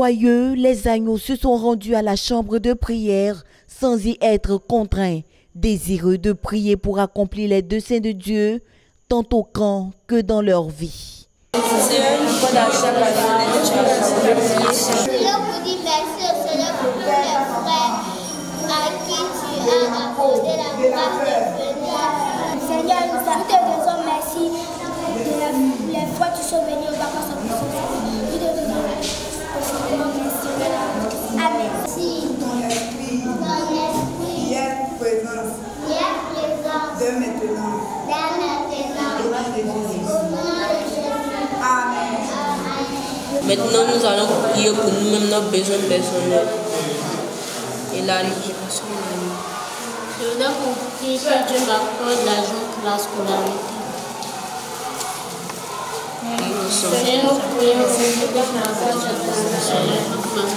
Joyeux, les agneaux se sont rendus à la chambre de prière sans y être contraints, désireux de prier pour accomplir les desseins de Dieu, tant au camp que dans leur vie. Seigneur, une fois dans chaque année, tu as décidé de prier. Seigneur, vous dis merci au Seigneur pour tous les frères à qui tu as accordé la grâce de venir. Seigneur, nous te disons merci de les fois tu sont venus aux vacances en plus. Nous te disons merci. Amen. Si ton esprit, hier présence, de maintenant, au nom de Jésus. Amen. Maintenant, nous allons prier pour nous-mêmes nos besoins personnels et la récupération de nous. Je voudrais vous prier que Dieu m'accorde l'argent pour la scolarité. Seigneur, nous prions que Dieu m'accorde l'argent pour la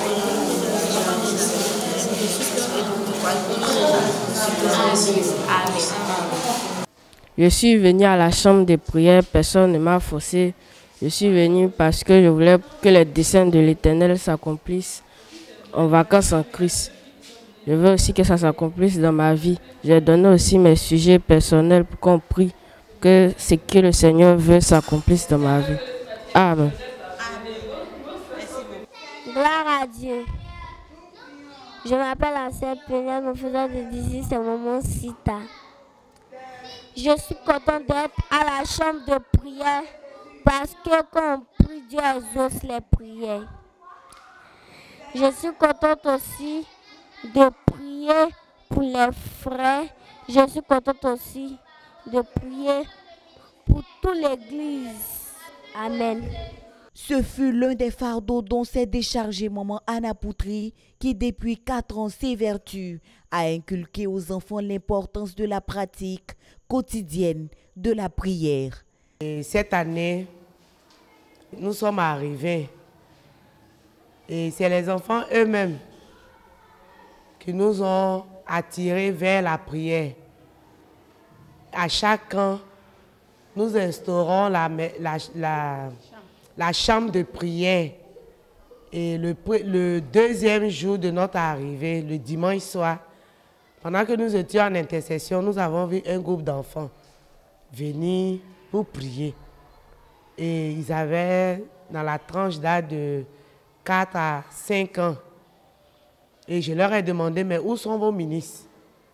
scolarité. Je suis venu à la chambre de prière, personne ne m'a forcé. Je suis venu parce que je voulais que les desseins de l'Éternel s'accomplissent en vacances en Christ. Je veux aussi que ça s'accomplisse dans ma vie. J'ai donné aussi mes sujets personnels pour qu'on prie que ce que le Seigneur veut s'accomplisse dans ma vie. Amen. Gloire à Dieu. Je m'appelle Ansel Péniel, mon faiseur de d'ici, c'est Maman Sita. Je suis contente d'être à la chambre de prière parce que quand on prie, Dieu exauce les prières. Je suis contente aussi de prier pour les frères. Je suis contente aussi de prier pour toute l'Église. Amen. Ce fut l'un des fardeaux dont s'est déchargée maman Anna Poutry, qui depuis 4 ans s'évertue à inculquer aux enfants l'importance de la pratique quotidienne de la prière. Et cette année, nous sommes arrivés et c'est les enfants eux-mêmes qui nous ont attirés vers la prière. À chaque camp, nous instaurons la chambre de prière. Et le deuxième jour de notre arrivée, le dimanche soir, pendant que nous étions en intercession, nous avons vu un groupe d'enfants venir pour prier. Et ils avaient dans la tranche d'âge de 4 à 5 ans. Et je leur ai demandé, mais où sont vos ministres?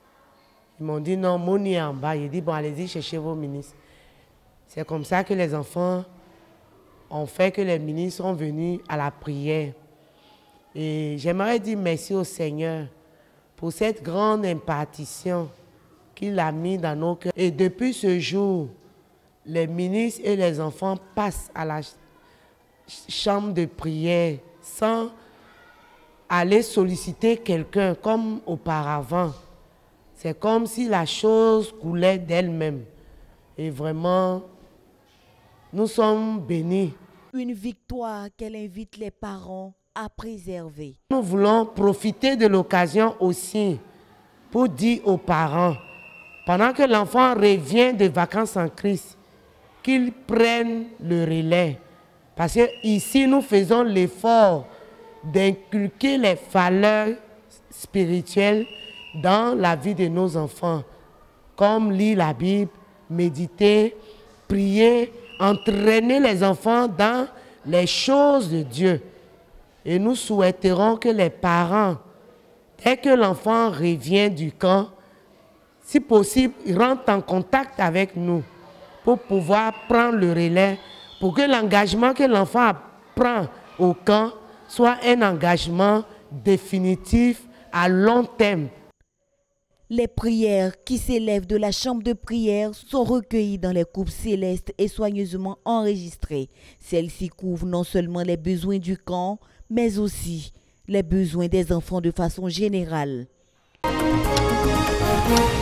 Ils m'ont dit, non, Moni est en bas. J'ai dit, bon, allez-y, cherchez vos ministres. C'est comme ça que les enfants ont fait que les ministres sont venus à la prière. Et j'aimerais dire merci au Seigneur pour cette grande impartition qu'il a mis dans nos cœurs. Et depuis ce jour, les ministres et les enfants passent à la chambre de prière sans aller solliciter quelqu'un comme auparavant. C'est comme si la chose coulait d'elle-même. Et vraiment, nous sommes bénis. Une victoire qu'elle invite les parents à préserver. Nous voulons profiter de l'occasion aussi pour dire aux parents, pendant que l'enfant revient de vacances en Christ, qu'ils prennent le relais. Parce qu'ici, nous faisons l'effort d'inculquer les valeurs spirituelles dans la vie de nos enfants, comme lire la Bible, méditer, prier, entraîner les enfants dans les choses de Dieu. Et nous souhaiterons que les parents, dès que l'enfant revient du camp, si possible, rentrent en contact avec nous pour pouvoir prendre le relais, pour que l'engagement que l'enfant prend au camp soit un engagement définitif à long terme. Les prières qui s'élèvent de la chambre de prière sont recueillies dans les coupes célestes et soigneusement enregistrées. Celles-ci couvrent non seulement les besoins du camp, mais aussi les besoins des enfants de façon générale.